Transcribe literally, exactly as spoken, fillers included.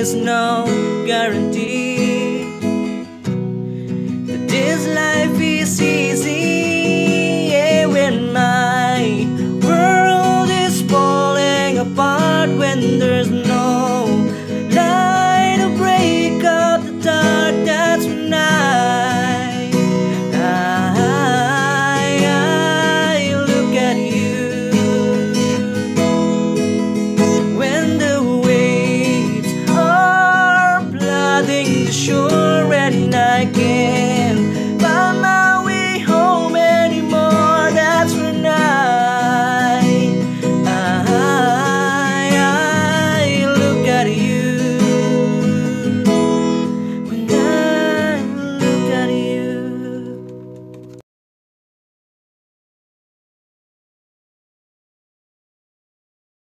is no guarantee that this life is easy. Yeah, when my world is falling apart, when there's no